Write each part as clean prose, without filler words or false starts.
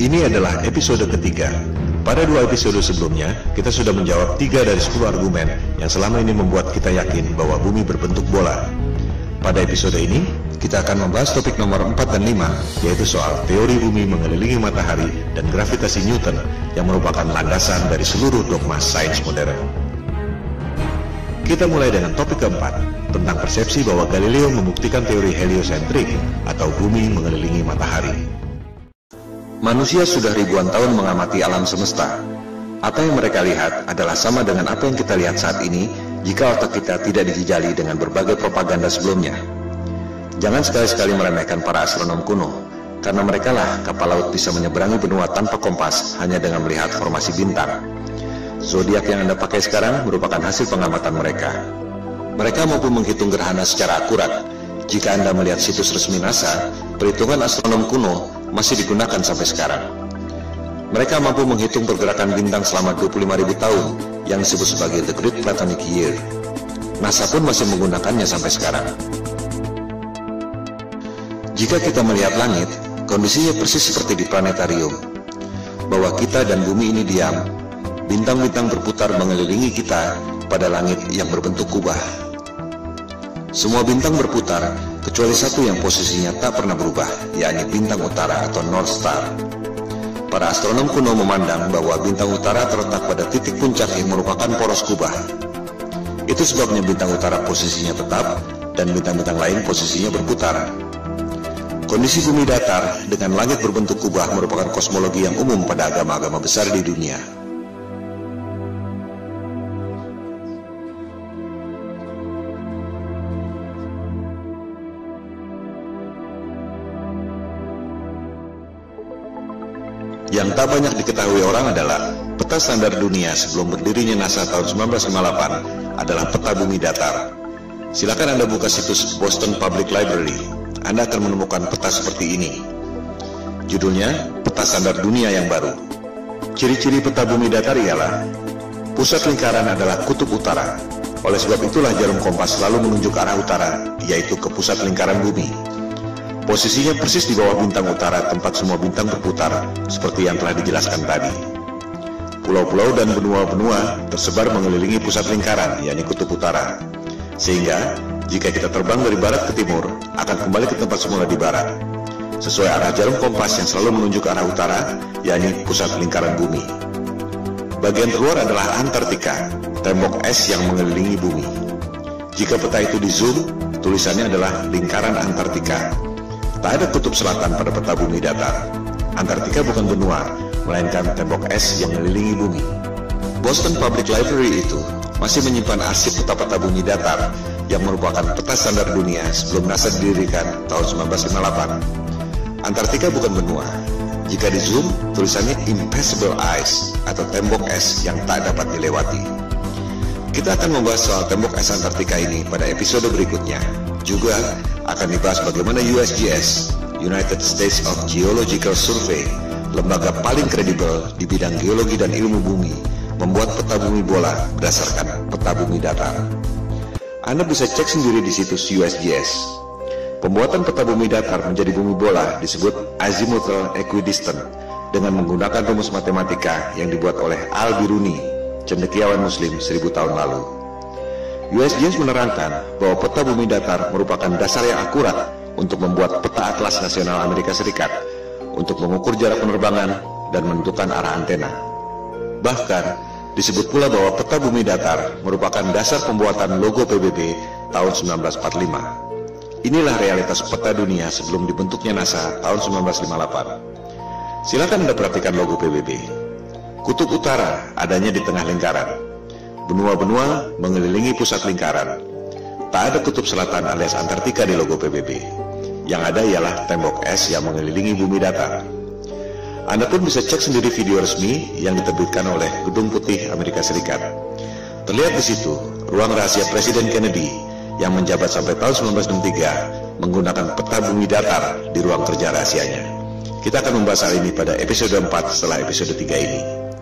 Ini adalah episode ketiga. Pada 2 episode sebelumnya, kita sudah menjawab 3 dari 10 argumen yang selama ini membuat kita yakin bahwa bumi berbentuk bola. Pada episode ini, kita akan membahas topik nomor 4 dan 5, yaitu soal teori bumi mengelilingi matahari dan gravitasi Newton yang merupakan landasan dari seluruh dogma sains modern. Kita mulai dengan topik keempat, tentang persepsi bahwa Galileo membuktikan teori heliosentrik atau bumi mengelilingi matahari. Manusia sudah ribuan tahun mengamati alam semesta. Apa yang mereka lihat adalah sama dengan apa yang kita lihat saat ini jika otak kita tidak dijejali dengan berbagai propaganda sebelumnya. Jangan sekali-sekali meremehkan para astronom kuno, karena merekalah kapal laut bisa menyeberangi benua tanpa kompas hanya dengan melihat formasi bintang. Zodiak yang Anda pakai sekarang merupakan hasil pengamatan mereka. Mereka mampu menghitung gerhana secara akurat. Jika Anda melihat situs resmi NASA, perhitungan astronom kuno masih digunakan sampai sekarang. Mereka mampu menghitung pergerakan bintang selama 25.000 tahun yang disebut sebagai The Great Platonic Year. NASA pun masih menggunakannya sampai sekarang. Jika kita melihat langit, kondisinya persis seperti di planetarium. Bahwa kita dan bumi ini diam, bintang-bintang berputar mengelilingi kita pada langit yang berbentuk kubah. Semua bintang berputar, kecuali satu yang posisinya tak pernah berubah, yakni bintang utara atau North Star. Para astronom kuno memandang bahwa bintang utara terletak pada titik puncak yang merupakan poros kubah. Itu sebabnya bintang utara posisinya tetap, dan bintang-bintang lain posisinya berputar. Kondisi bumi datar dengan langit berbentuk kubah merupakan kosmologi yang umum pada agama-agama besar di dunia. Yang tak banyak diketahui orang adalah peta standar dunia sebelum berdirinya NASA tahun 1958 adalah peta bumi datar. Silakan Anda buka situs Boston Public Library. Anda akan menemukan peta seperti ini. Judulnya, Peta Standar Dunia yang Baru. Ciri-ciri peta bumi datar ialah pusat lingkaran adalah kutub utara. Oleh sebab itulah jarum kompas selalu menunjuk arah utara, yaitu ke pusat lingkaran bumi. Posisinya persis di bawah bintang utara tempat semua bintang berputar, seperti yang telah dijelaskan tadi. Pulau-pulau dan benua-benua tersebar mengelilingi pusat lingkaran, yakni kutub utara. Sehingga, jika kita terbang dari barat ke timur, akan kembali ke tempat semula di barat, sesuai arah jarum kompas yang selalu menunjuk ke arah utara, yakni pusat lingkaran bumi. Bagian terluar adalah Antartika, tembok es yang mengelilingi bumi. Jika peta itu di zoom, tulisannya adalah lingkaran Antartika. Tak ada kutub selatan pada peta bumi datar. Antartika bukan benua, melainkan tembok es yang mengelilingi bumi. Boston Public Library itu masih menyimpan arsip peta-peta bumi datar yang merupakan peta standar dunia sebelum NASA didirikan tahun 1958. Antartika bukan benua. Jika di zoom, tulisannya Impassable Ice atau tembok es yang tak dapat dilewati. Kita akan membahas soal tembok es Antartika ini pada episode berikutnya. Juga akan dibahas bagaimana USGS, United States of Geological Survey, lembaga paling kredibel di bidang geologi dan ilmu bumi, membuat peta bumi bola berdasarkan peta bumi datar. Anda bisa cek sendiri di situs USGS. Pembuatan peta bumi datar menjadi bumi bola disebut azimuthal equidistant dengan menggunakan rumus matematika yang dibuat oleh Al-Biruni, cendekiawan Muslim 1000 tahun lalu. USGS menerangkan bahwa peta bumi datar merupakan dasar yang akurat untuk membuat peta atlas nasional Amerika Serikat untuk mengukur jarak penerbangan dan menentukan arah antena. Bahkan, disebut pula bahwa peta bumi datar merupakan dasar pembuatan logo PBB tahun 1945. Inilah realitas peta dunia sebelum dibentuknya NASA tahun 1958. Silakan Anda perhatikan logo PBB. Kutub utara adanya di tengah lingkaran. Benua-benua mengelilingi pusat lingkaran. Tak ada kutub selatan alias Antartika di logo PBB. Yang ada ialah tembok es yang mengelilingi bumi datar. Anda pun bisa cek sendiri video resmi yang diterbitkan oleh Gedung Putih Amerika Serikat. Terlihat di situ ruang rahasia Presiden Kennedy yang menjabat sampai tahun 1963 menggunakan peta bumi datar di ruang kerja rahasianya. Kita akan membahas hal ini pada episode 4 setelah episode 3 ini.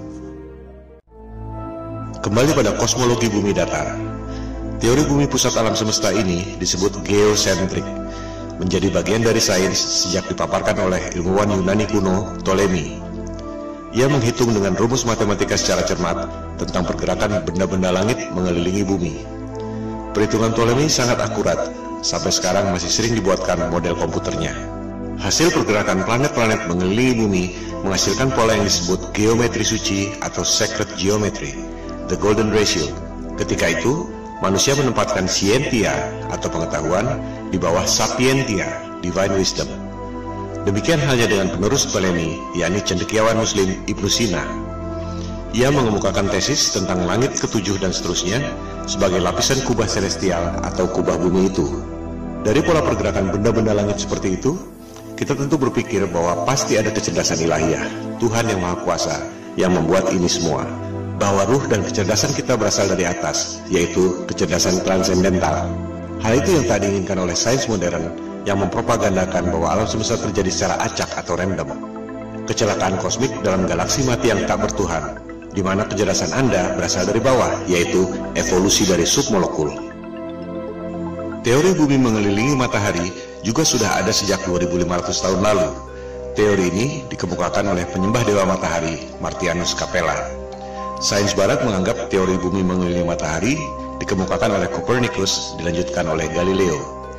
Kembali pada kosmologi bumi datar. Teori bumi pusat alam semesta ini disebut geosentrik, menjadi bagian dari sains sejak dipaparkan oleh ilmuwan Yunani kuno Ptolemy. Ia menghitung dengan rumus matematika secara cermat tentang pergerakan benda-benda langit mengelilingi bumi. Perhitungan Ptolemei sangat akurat, sampai sekarang masih sering dibuatkan model komputernya. Hasil pergerakan planet-planet mengelilingi bumi menghasilkan pola yang disebut geometri suci atau sacred geometry, the golden ratio. Ketika itu, manusia menempatkan scientia atau pengetahuan di bawah sapientia, divine wisdom. Demikian halnya dengan penerus Ptolemei, yakni cendekiawan Muslim Ibnu Sina. Ia mengemukakan tesis tentang langit ketujuh dan seterusnya sebagai lapisan kubah celestial atau kubah bumi itu. Dari pola pergerakan benda-benda langit seperti itu, kita tentu berpikir bahwa pasti ada kecerdasan ilahiyah, Tuhan yang Maha Kuasa, yang membuat ini semua. Bahwa ruh dan kecerdasan kita berasal dari atas, yaitu kecerdasan transendental. Hal itu yang tak diinginkan oleh sains modern yang mempropagandakan bahwa alam semesta terjadi secara acak atau random. Kecelakaan kosmik dalam galaksi mati yang tak bertuhan, di mana kecerdasan Anda berasal dari bawah, yaitu evolusi dari submolekul. Teori bumi mengelilingi matahari juga sudah ada sejak 2500 tahun lalu. Teori ini dikemukakan oleh penyembah dewa matahari, Martianus Capella. Sains barat menganggap teori bumi mengelilingi matahari dikemukakan oleh Copernicus, dilanjutkan oleh Galileo.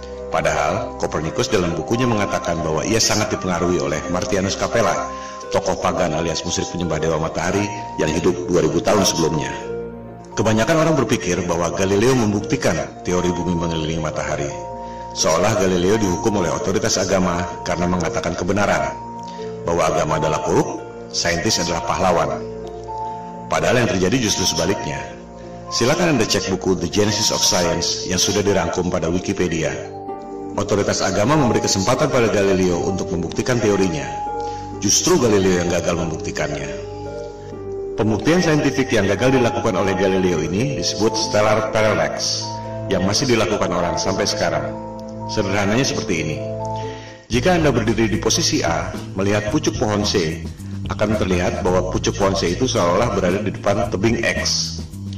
Padahal Copernicus dalam bukunya mengatakan bahwa ia sangat dipengaruhi oleh Martianus Capella, tokoh pagan alias musyrik penyembah dewa matahari yang hidup 2000 tahun sebelumnya. Kebanyakan orang berpikir bahwa Galileo membuktikan teori bumi mengelilingi matahari, seolah Galileo dihukum oleh otoritas agama karena mengatakan kebenaran, bahwa agama adalah korup, saintis adalah pahlawan. Padahal yang terjadi justru sebaliknya. Silakan Anda cek buku The Genesis of Science yang sudah dirangkum pada Wikipedia. Otoritas agama memberi kesempatan pada Galileo untuk membuktikan teorinya. Justru Galileo yang gagal membuktikannya. Pembuktian saintifik yang gagal dilakukan oleh Galileo ini disebut stellar parallax, yang masih dilakukan orang sampai sekarang. Sederhananya seperti ini. Jika Anda berdiri di posisi A, melihat pucuk pohon C, akan terlihat bahwa pucuk pohon C itu seolah berada di depan tebing X.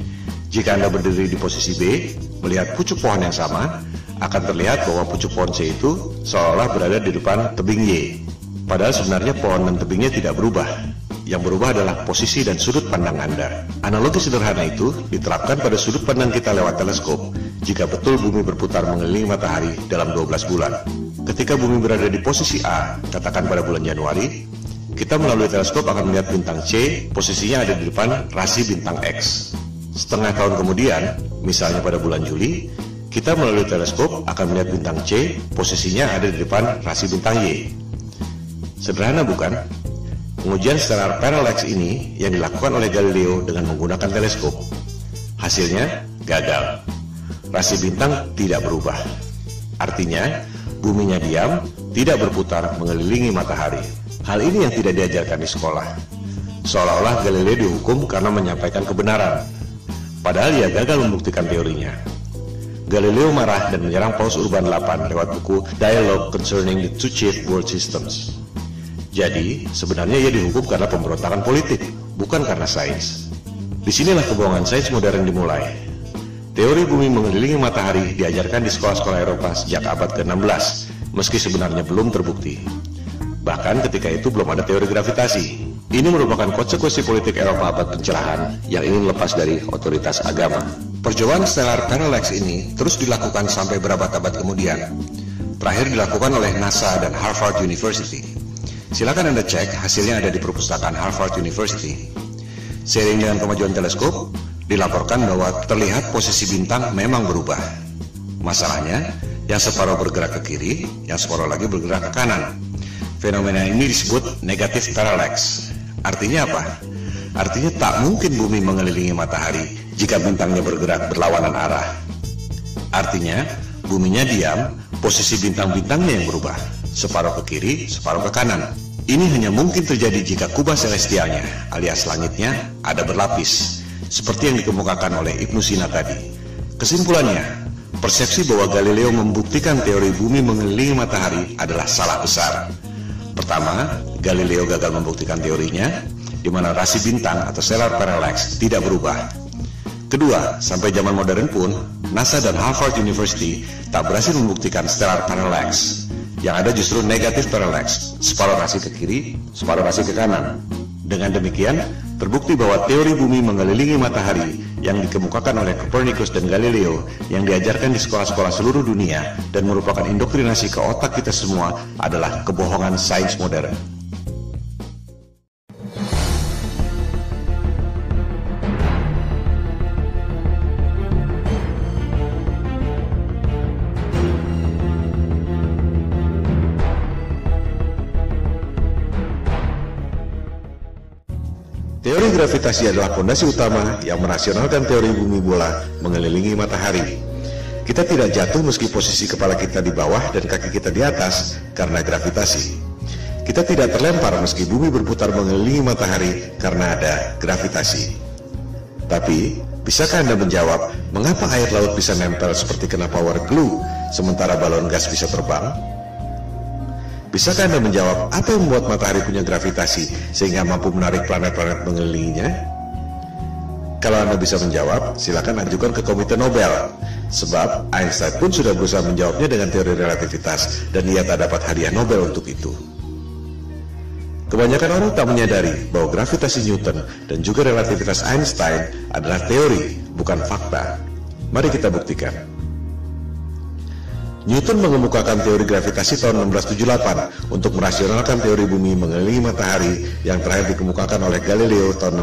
Jika Anda berdiri di posisi B, melihat pucuk pohon yang sama, akan terlihat bahwa pucuk pohon C itu seolah berada di depan tebing Y. Padahal sebenarnya pohon dan tebingnya tidak berubah. Yang berubah adalah posisi dan sudut pandang Anda. Analogi sederhana itu diterapkan pada sudut pandang kita lewat teleskop, jika betul bumi berputar mengelilingi matahari dalam 12 bulan. Ketika bumi berada di posisi A, katakan pada bulan Januari, kita melalui teleskop akan melihat bintang C, posisinya ada di depan rasi bintang X. Setengah tahun kemudian, misalnya pada bulan Juli, kita melalui teleskop akan melihat bintang C, posisinya ada di depan rasi bintang Y. Sederhana bukan? Pengujian stellar parallax ini yang dilakukan oleh Galileo dengan menggunakan teleskop. Hasilnya gagal. Rasi bintang tidak berubah. Artinya, buminya diam, tidak berputar mengelilingi matahari. Hal ini yang tidak diajarkan di sekolah. Seolah-olah Galileo dihukum karena menyampaikan kebenaran. Padahal ia gagal membuktikan teorinya. Galileo marah dan menyerang Paus Urban VIII lewat buku Dialogue Concerning the Two Chief World Systems. Jadi, sebenarnya ia dihukum karena pemberontakan politik, bukan karena sains. Disinilah kebohongan sains modern dimulai. Teori bumi mengelilingi matahari diajarkan di sekolah-sekolah Eropa sejak abad ke-16, meski sebenarnya belum terbukti. Bahkan ketika itu belum ada teori gravitasi. Ini merupakan konsekuensi politik Eropa abad pencerahan yang ingin lepas dari otoritas agama. Percobaan stellar parallax ini terus dilakukan sampai berabad-abad kemudian. Terakhir dilakukan oleh NASA dan Harvard University. Silakan Anda cek, hasilnya ada di perpustakaan Harvard University. Seiring dengan kemajuan teleskop, dilaporkan bahwa terlihat posisi bintang memang berubah. Masalahnya, yang separuh bergerak ke kiri, yang separuh lagi bergerak ke kanan. Fenomena ini disebut negative parallax. Artinya apa? Artinya tak mungkin bumi mengelilingi matahari jika bintangnya bergerak berlawanan arah. Artinya, buminya diam, posisi bintang-bintangnya yang berubah. Separuh ke kiri, separuh ke kanan. Ini hanya mungkin terjadi jika kubah celestialnya, alias langitnya, ada berlapis, seperti yang dikemukakan oleh Ibnu Sina tadi. Kesimpulannya, persepsi bahwa Galileo membuktikan teori bumi mengelilingi matahari adalah salah besar. Pertama, Galileo gagal membuktikan teorinya, di mana rasi bintang atau stellar parallax tidak berubah. Kedua, sampai zaman modern pun, NASA dan Harvard University tak berhasil membuktikan stellar parallax. Yang ada justru negatif parallax, separuh rasi ke kiri, separuh rasi ke kanan. Dengan demikian, terbukti bahwa teori bumi mengelilingi matahari yang dikemukakan oleh Copernicus dan Galileo yang diajarkan di sekolah-sekolah seluruh dunia dan merupakan indoktrinasi ke otak kita semua adalah kebohongan sains modern. Teori gravitasi adalah fondasi utama yang merasionalkan teori bumi bola mengelilingi matahari. Kita tidak jatuh meski posisi kepala kita di bawah dan kaki kita di atas karena gravitasi. Kita tidak terlempar meski bumi berputar mengelilingi matahari karena ada gravitasi. Tapi, bisakah Anda menjawab mengapa air laut bisa nempel seperti kena power glue sementara balon gas bisa terbang? Bisakah Anda menjawab apa yang membuat matahari punya gravitasi sehingga mampu menarik planet-planet mengelilinginya? Kalau Anda bisa menjawab, silakan ajukan ke Komite Nobel. Sebab Einstein pun sudah berusaha menjawabnya dengan teori relativitas dan ia tak dapat hadiah Nobel untuk itu. Kebanyakan orang tak menyadari bahwa gravitasi Newton dan juga relativitas Einstein adalah teori, bukan fakta. Mari kita buktikan. Newton mengemukakan teori gravitasi tahun 1678 untuk merasionalkan teori bumi mengelilingi matahari yang terakhir dikemukakan oleh Galileo tahun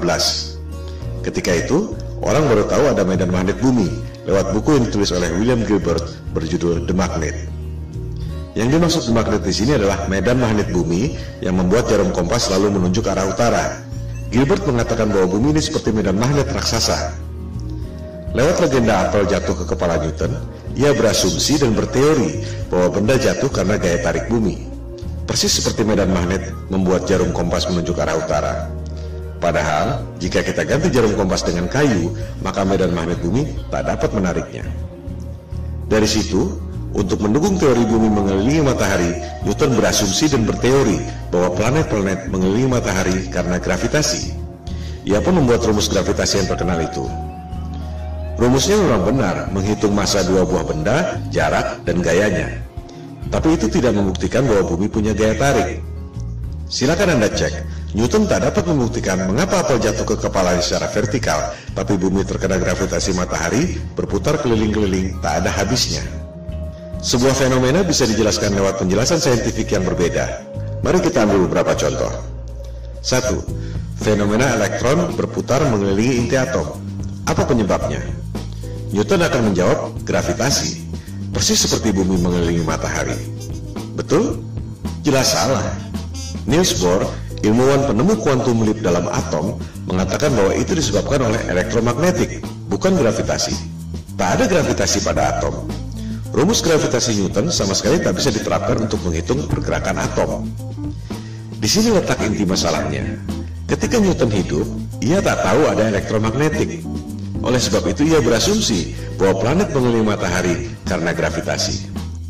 1615. Ketika itu, orang baru tahu ada medan magnet bumi lewat buku yang ditulis oleh William Gilbert berjudul The Magnet. Yang dimaksud The Magnet di sini adalah medan magnet bumi yang membuat jarum kompas selalu menunjuk arah utara. Gilbert mengatakan bahwa bumi ini seperti medan magnet raksasa. Lewat legenda apel jatuh ke kepala Newton, ia berasumsi dan berteori bahwa benda jatuh karena gaya tarik bumi. Persis seperti medan magnet membuat jarum kompas menunjuk arah utara. Padahal, jika kita ganti jarum kompas dengan kayu, maka medan magnet bumi tak dapat menariknya. Dari situ, untuk mendukung teori bumi mengelilingi matahari, Newton berasumsi dan berteori bahwa planet-planet mengelilingi matahari karena gravitasi. Ia pun membuat rumus gravitasi yang terkenal itu. Rumusnya memang benar, menghitung massa dua buah benda, jarak, dan gayanya. Tapi itu tidak membuktikan bahwa bumi punya gaya tarik. Silakan Anda cek, Newton tak dapat membuktikan mengapa apel jatuh ke kepalanya secara vertikal, tapi bumi terkena gravitasi matahari, berputar keliling-keliling, tak ada habisnya. Sebuah fenomena bisa dijelaskan lewat penjelasan saintifik yang berbeda. Mari kita ambil beberapa contoh. 1. Fenomena elektron berputar mengelilingi inti atom. Apa penyebabnya? Newton akan menjawab gravitasi, persis seperti bumi mengelilingi matahari. Betul? Jelas salah. Niels Bohr, ilmuwan penemu kuantum leap dalam atom, mengatakan bahwa itu disebabkan oleh elektromagnetik, bukan gravitasi. Tak ada gravitasi pada atom. Rumus gravitasi Newton sama sekali tak bisa diterapkan untuk menghitung pergerakan atom. Di sini letak inti masalahnya. Ketika Newton hidup, ia tak tahu ada elektromagnetik. Oleh sebab itu ia berasumsi bahwa planet mengelilingi matahari karena gravitasi.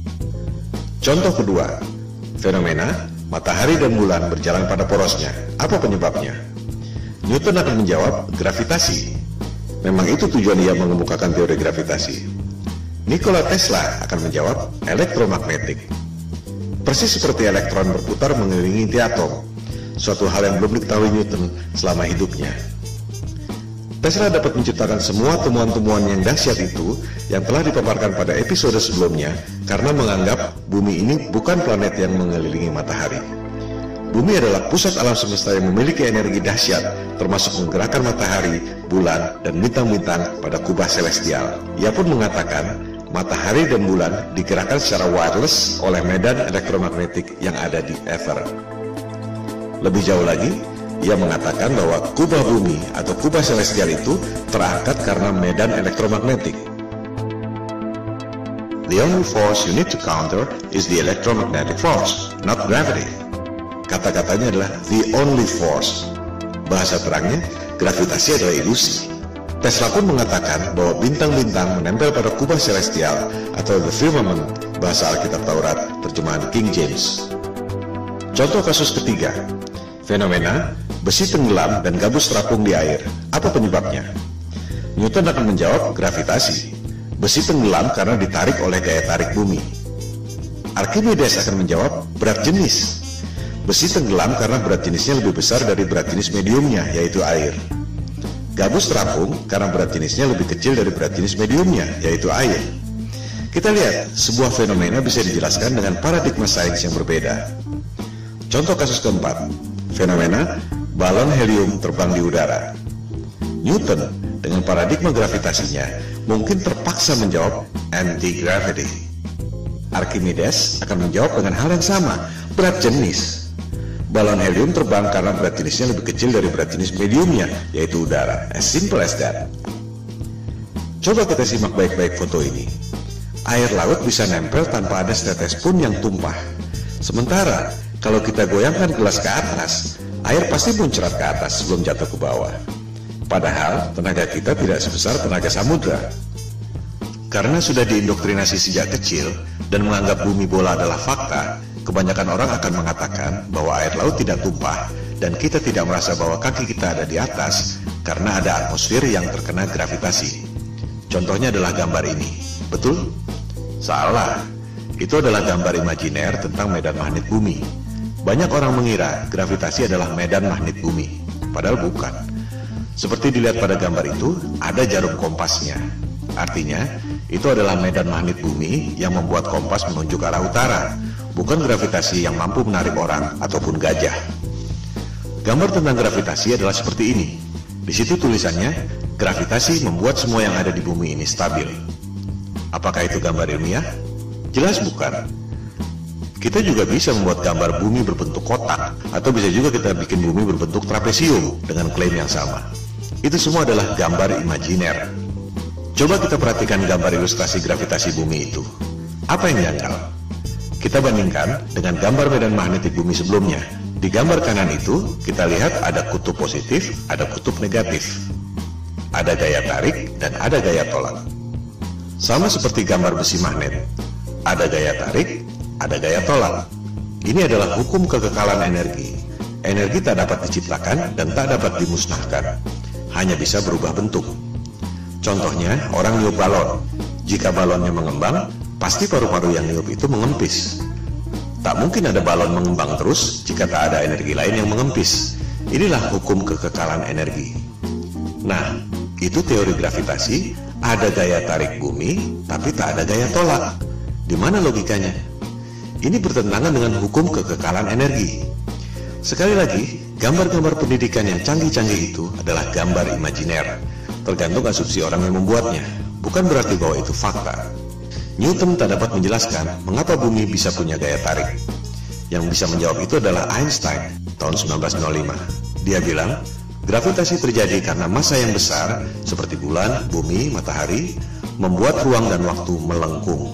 Contoh kedua, fenomena matahari dan bulan berjalan pada porosnya. Apa penyebabnya? Newton akan menjawab gravitasi. Memang itu tujuan ia mengemukakan teori gravitasi. Nikola Tesla akan menjawab elektromagnetik. Persis seperti elektron berputar mengelilingi inti atom, suatu hal yang belum diketahui Newton selama hidupnya. Tesla dapat menciptakan semua temuan-temuan yang dahsyat itu yang telah dipaparkan pada episode sebelumnya karena menganggap bumi ini bukan planet yang mengelilingi matahari. Bumi adalah pusat alam semesta yang memiliki energi dahsyat, termasuk menggerakkan matahari, bulan, dan bintang-bintang pada kubah celestial. Ia pun mengatakan matahari dan bulan digerakkan secara wireless oleh medan elektromagnetik yang ada di ether. Lebih jauh lagi, ia mengatakan bahwa kubah bumi atau kubah celestial itu terangkat karena medan elektromagnetik. The only force you need to counter is the electromagnetic force, not gravity. Kata-katanya adalah the only force. Bahasa terangnya, gravitasi adalah ilusi. Tesla pun mengatakan bahwa bintang-bintang menempel pada kubah celestial atau the firmament, bahasa Alkitab Taurat, terjemahan King James. Contoh kasus ketiga, fenomena besi tenggelam dan gabus terapung di air. Apa penyebabnya? Newton akan menjawab gravitasi. Besi tenggelam karena ditarik oleh gaya tarik bumi. Archimedes akan menjawab berat jenis. Besi tenggelam karena berat jenisnya lebih besar dari berat jenis mediumnya, yaitu air. Gabus terapung karena berat jenisnya lebih kecil dari berat jenis mediumnya, yaitu air. Kita lihat, sebuah fenomena bisa dijelaskan dengan paradigma sains yang berbeda. Contoh kasus keempat, fenomena balon helium terbang di udara. Newton dengan paradigma gravitasinya mungkin terpaksa menjawab anti-gravity. Archimedes akan menjawab dengan hal yang sama, berat jenis. Balon helium terbang karena berat jenisnya lebih kecil dari berat jenis mediumnya, yaitu udara. As simple as that. Coba kita simak baik-baik foto ini. Air laut bisa nempel tanpa ada setetes pun yang tumpah. Sementara, kalau kita goyangkan gelas ke atas, air pasti muncrat ke atas sebelum jatuh ke bawah. Padahal, tenaga kita tidak sebesar tenaga samudra. Karena sudah diindoktrinasi sejak kecil dan menganggap bumi bola adalah fakta, kebanyakan orang akan mengatakan bahwa air laut tidak tumpah dan kita tidak merasa bahwa kaki kita ada di atas karena ada atmosfer yang terkena gravitasi. Contohnya adalah gambar ini. Betul? Salah. Itu adalah gambar imajiner tentang medan magnet bumi. Banyak orang mengira gravitasi adalah medan magnet bumi, padahal bukan. Seperti dilihat pada gambar itu, ada jarum kompasnya. Artinya, itu adalah medan magnet bumi yang membuat kompas menunjuk arah utara, bukan gravitasi yang mampu menarik orang ataupun gajah. Gambar tentang gravitasi adalah seperti ini. Di situ tulisannya, gravitasi membuat semua yang ada di bumi ini stabil. Apakah itu gambar ilmiah? Jelas bukan. Kita juga bisa membuat gambar bumi berbentuk kotak, atau bisa juga kita bikin bumi berbentuk trapesium dengan klaim yang sama. Itu semua adalah gambar imajiner. Coba kita perhatikan gambar ilustrasi gravitasi bumi itu. Apa yang janggal? Kita bandingkan dengan gambar medan magnetik bumi sebelumnya. Di gambar kanan itu, kita lihat ada kutub positif, ada kutub negatif. Ada gaya tarik dan ada gaya tolak. Sama seperti gambar besi magnet. Ada gaya tarik, ada gaya tolak. Ini adalah hukum kekekalan energi. Energi tak dapat diciptakan dan tak dapat dimusnahkan. Hanya bisa berubah bentuk. Contohnya, orang niup balon. Jika balonnya mengembang, pasti paru-paru yang niup itu mengempis. Tak mungkin ada balon mengembang terus jika tak ada energi lain yang mengempis. Inilah hukum kekekalan energi. Nah, itu teori gravitasi, ada gaya tarik bumi, tapi tak ada gaya tolak. Di mana logikanya? Ini bertentangan dengan hukum kekekalan energi. Sekali lagi, gambar-gambar pendidikan yang canggih-canggih itu adalah gambar imajiner. Tergantung asumsi orang yang membuatnya, bukan berarti bahwa itu fakta. Newton tak dapat menjelaskan mengapa bumi bisa punya gaya tarik. Yang bisa menjawab itu adalah Einstein tahun 1905. Dia bilang, gravitasi terjadi karena massa yang besar seperti bulan, bumi, matahari membuat ruang dan waktu melengkung.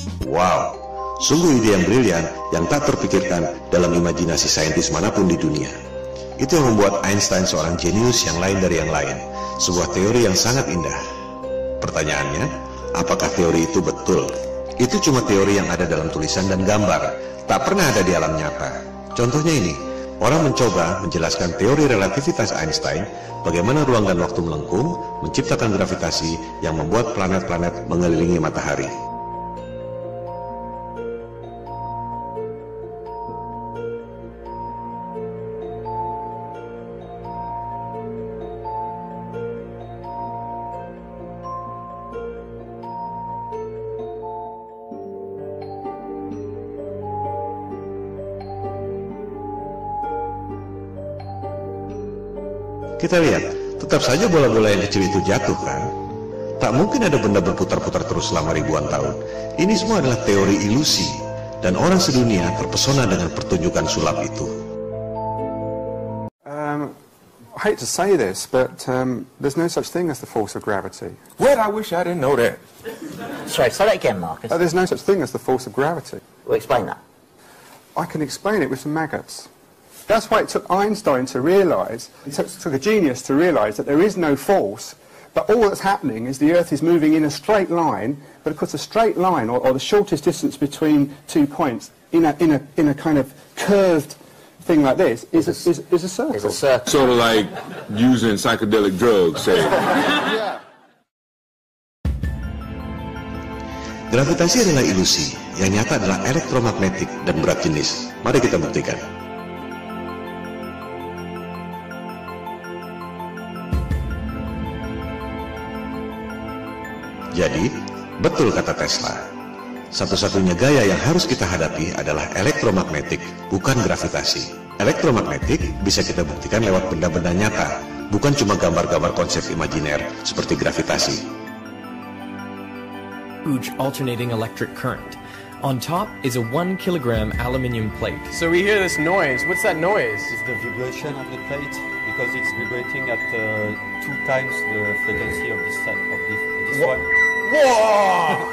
Wow, sungguh ide yang brilian yang tak terpikirkan dalam imajinasi saintis manapun di dunia. Itu yang membuat Einstein seorang jenius yang lain dari yang lain. Sebuah teori yang sangat indah. Pertanyaannya, apakah teori itu betul? Itu cuma teori yang ada dalam tulisan dan gambar, tak pernah ada di alam nyata. Contohnya ini, orang mencoba menjelaskan teori relativitas Einstein, bagaimana ruang dan waktu melengkung, menciptakan gravitasi yang membuat planet-planet mengelilingi matahari. Kita lihat, tetap saja bola-bola yang kecil itu jatuh kan? Tak mungkin ada benda berputar-putar terus selama ribuan tahun. Ini semua adalah teori ilusi, dan orang sedunia terpesona dengan pertunjukan sulap itu. I hate to say this, but there's no such thing as the force of gravity. Well, I wish I didn't know that. Sorry, say that again, Marcus. There's no such thing as the force of gravity. Well, explain that. I can explain it with some maggots. That's why it took Einstein to realise, it took a genius to realise that there is no force, but all that's happening is the Earth is moving in a straight line, but of course a straight line, or the shortest distance between 2 points, in a kind of curved thing like this, is a circle. It's a circle. Sort of like using psychedelic drugs, say. Yeah. Gravitasi adalah ilusi, yang nyata adalah elektromagnetik dan berat jenis. Mari kita buktikan. Jadi, betul kata Tesla. Satu-satunya gaya yang harus kita hadapi adalah elektromagnetik, bukan gravitasi. Elektromagnetik bisa kita buktikan lewat benda-benda nyata, bukan cuma gambar-gambar konsep imajiner seperti gravitasi. Huge alternating electric current. On top is a 1 kilogram aluminium plate. So we hear this noise. What's that noise? It's the vibration of the plate because it's vibrating at 2 times the frequency of this one. Whoa!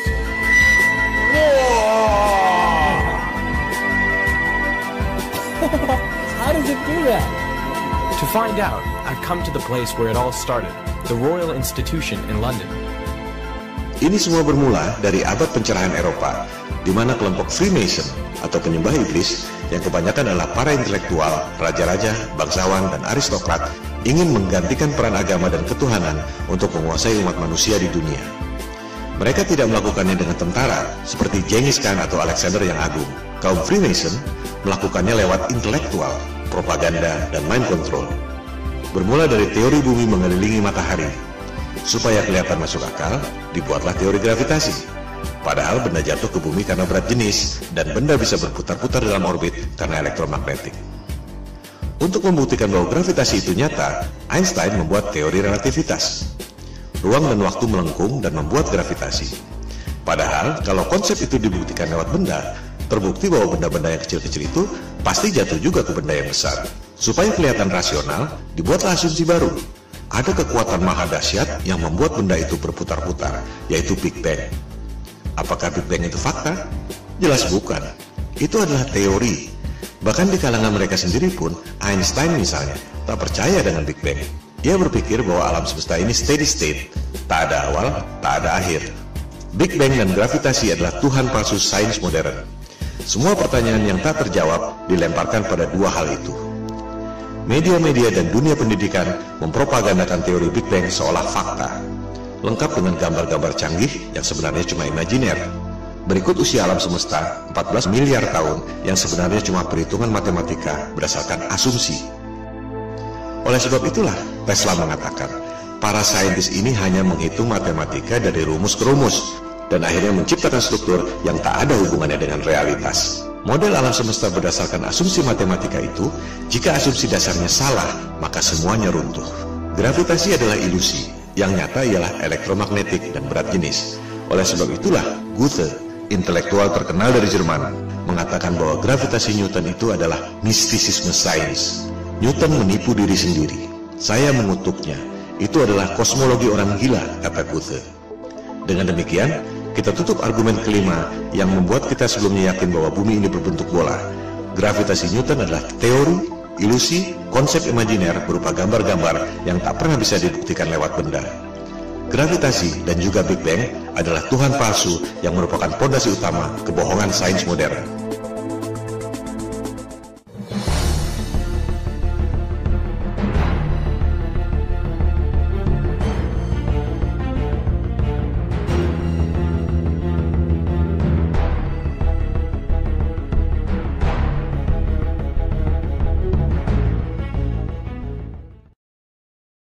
How does it do that? To find out, I've come to the place where it all started, the Royal Institution in London. Ini semua bermula dari abad pencerahan Eropa, di mana kelompok Freemason atau penyembah iblis yang kebanyakan adalah para intelektual, raja-raja, bangsawan, dan aristokrat ingin menggantikan peran agama dan ketuhanan untuk menguasai umat manusia di dunia. Mereka tidak melakukannya dengan tentara seperti Genghis Khan atau Alexander yang Agung. Kaum Freemason melakukannya lewat intelektual, propaganda, dan mind control. Bermula dari teori bumi mengelilingi matahari. Supaya kelihatan masuk akal, dibuatlah teori gravitasi. Padahal benda jatuh ke bumi karena berat jenis, dan benda bisa berputar-putar dalam orbit karena elektromagnetik. Untuk membuktikan bahwa gravitasi itu nyata, Einstein membuat teori relativitas. Ruang dan waktu melengkung dan membuat gravitasi. Padahal, kalau konsep itu dibuktikan lewat benda, terbukti bahwa benda-benda yang kecil-kecil itu pasti jatuh juga ke benda yang besar. Supaya kelihatan rasional, dibuatlah asumsi baru. Ada kekuatan maha dahsyat yang membuat benda itu berputar-putar, yaitu Big Bang. Apakah Big Bang itu fakta? Jelas bukan. Itu adalah teori. Bahkan di kalangan mereka sendiri pun, Einstein misalnya, tak percaya dengan Big Bang. Ia berpikir bahwa alam semesta ini steady state, tak ada awal, tak ada akhir. Big Bang dan gravitasi adalah Tuhan palsu sains modern. Semua pertanyaan yang tak terjawab dilemparkan pada dua hal itu. Media-media dan dunia pendidikan mempropagandakan teori Big Bang seolah fakta, lengkap dengan gambar-gambar canggih yang sebenarnya cuma imajiner. Berikut usia alam semesta 14 miliar tahun yang sebenarnya cuma perhitungan matematika berdasarkan asumsi. Oleh sebab itulah Tesla mengatakan, para saintis ini hanya menghitung matematika dari rumus ke rumus, dan akhirnya menciptakan struktur yang tak ada hubungannya dengan realitas. Model alam semesta berdasarkan asumsi matematika itu, jika asumsi dasarnya salah, maka semuanya runtuh. Gravitasi adalah ilusi, yang nyata ialah elektromagnetik dan berat jenis. Oleh sebab itulah, Goethe, intelektual terkenal dari Jerman, mengatakan bahwa gravitasi Newton itu adalah mistisisme sains. Newton menipu diri sendiri. Saya mengutuknya. Itu adalah kosmologi orang gila, kata Goethe. Dengan demikian, kita tutup argumen kelima yang membuat kita sebelumnya yakin bahwa bumi ini berbentuk bola. Gravitasi Newton adalah teori, ilusi, konsep imajiner berupa gambar-gambar yang tak pernah bisa dibuktikan lewat benda. Gravitasi dan juga Big Bang adalah Tuhan palsu yang merupakan pondasi utama kebohongan sains modern.